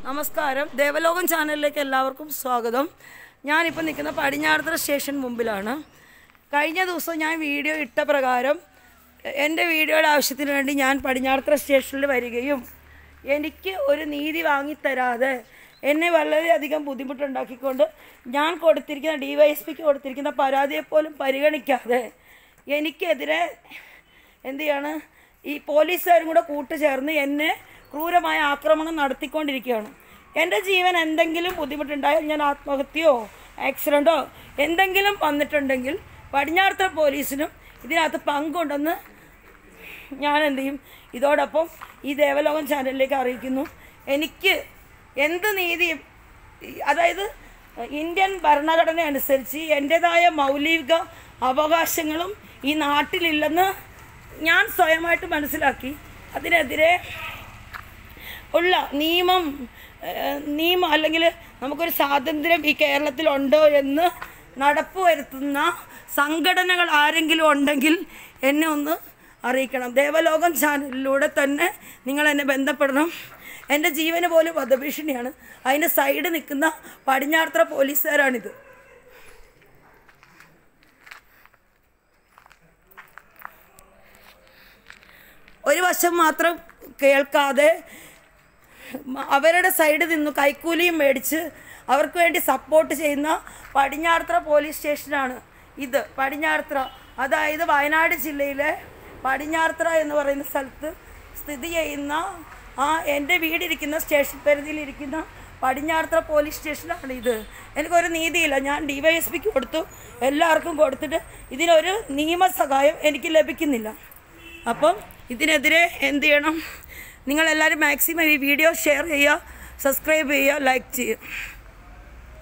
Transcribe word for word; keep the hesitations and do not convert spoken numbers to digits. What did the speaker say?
നമസ്കാരം, ദേവലോകം ചാനലിലേക്ക് എല്ലാവർക്കും സ്വാഗതം. ഞാനിപ്പോൾ നിൽക്കുന്ന പടിഞ്ഞാറത്തറ സ്റ്റേഷൻ മുമ്പിലാണ്. കഴിഞ്ഞ ദിവസം ഞാൻ വീഡിയോ ഇട്ട പ്രകാരം എൻ്റെ വീഡിയോയുടെ ആവശ്യത്തിന് വേണ്ടി ഞാൻ പടിഞ്ഞാറത്തറ സ്റ്റേഷനിൽ വരികയും എനിക്ക് ഒരു നീതി വാങ്ങിത്തരാതെ എന്നെ വളരെയധികം ബുദ്ധിമുട്ടുണ്ടാക്കിക്കൊണ്ട് ഞാൻ കൊടുത്തിരിക്കുന്ന ഡി വൈ എസ് പിക്ക് കൊടുത്തിരിക്കുന്ന പരാതിയെപ്പോലും പരിഗണിക്കാതെ എനിക്കെതിരെ എന്ത് ചെയ്യാണ് ഈ പോലീസുകാരും കൂടെ കൂട്ടുചേർന്ന് എന്നെ ക്രൂരമായ ആക്രമണം നടത്തിക്കൊണ്ടിരിക്കുകയാണ്. എൻ്റെ ജീവൻ എന്തെങ്കിലും ബുദ്ധിമുട്ടുണ്ടായാൽ ഞാൻ ആത്മഹത്യയോ ആക്സിഡൻറ്റോ എന്തെങ്കിലും വന്നിട്ടുണ്ടെങ്കിൽ പടിഞ്ഞാറത്തറ പോലീസിനും ഇതിനകത്ത് പങ്കുണ്ടെന്ന് ഞാൻ എന്ത് ചെയ്യും ഇതോടൊപ്പം ഈ ദേവലോകം ചാനലിലേക്ക് അറിയിക്കുന്നു. എനിക്ക് എന്ത് നീതി, അതായത് ഇന്ത്യൻ ഭരണഘടന അനുസരിച്ച് എൻ്റേതായ മൗലിക അവകാശങ്ങളും ഈ നാട്ടിലില്ലെന്ന് ഞാൻ സ്വയമായിട്ട് മനസ്സിലാക്കി അതിനെതിരെ ഉള്ള നിയമം നിയമം അല്ലെങ്കിൽ നമുക്കൊരു സ്വാതന്ത്ര്യം ഈ കേരളത്തിലുണ്ടോ എന്ന് നടപ്പ് വരുത്തുന്ന സംഘടനകൾ ആരെങ്കിലും ഉണ്ടെങ്കിൽ എന്നെ ഒന്ന് അറിയിക്കണം. ദേവലോകം ചാനലിലൂടെ തന്നെ നിങ്ങൾ എന്നെ ബന്ധപ്പെടണം. എൻ്റെ ജീവന് പോലും വധഭീഷണിയാണ്. അതിൻ്റെ സൈഡ് നിൽക്കുന്ന പടിഞ്ഞാറത്തറ പോലീസുകാരാണിത്. ഒരു വശം മാത്രം കേൾക്കാതെ അവരുടെ സൈഡിൽ നിന്ന് കൈക്കൂലിയും മേടിച്ച് അവർക്ക് വേണ്ടി സപ്പോർട്ട് ചെയ്യുന്ന പടിഞ്ഞാറത്തറ പോലീസ് സ്റ്റേഷനാണ് ഇത്. പടിഞ്ഞാറത്തറ, അതായത് വയനാട് ജില്ലയിലെ പടിഞ്ഞാറത്തറ എന്ന് പറയുന്ന സ്ഥലത്ത് സ്ഥിതി ചെയ്യുന്ന ആ എൻ്റെ വീടിരിക്കുന്ന സ്റ്റേഷൻ പരിധിയിലിരിക്കുന്ന പടിഞ്ഞാറത്തറ പോലീസ് സ്റ്റേഷനാണ് ഇത്. എനിക്കൊരു നീതിയില്ല. ഞാൻ ഡി വൈ എസ് പിക്ക് കൊടുത്തു, എല്ലാവർക്കും കൊടുത്തിട്ട് ഇതിനൊരു നിയമസഹായം എനിക്ക് ലഭിക്കുന്നില്ല. അപ്പം ഇതിനെതിരെ എന്ത് ചെയ്യണം? നിങ്ങളെല്ലാവരും മാക്സിമം ഈ വീഡിയോ ഷെയർ ചെയ്യുക, സബ്സ്ക്രൈബ് ചെയ്യുക, ലൈക്ക് ചെയ്യുക.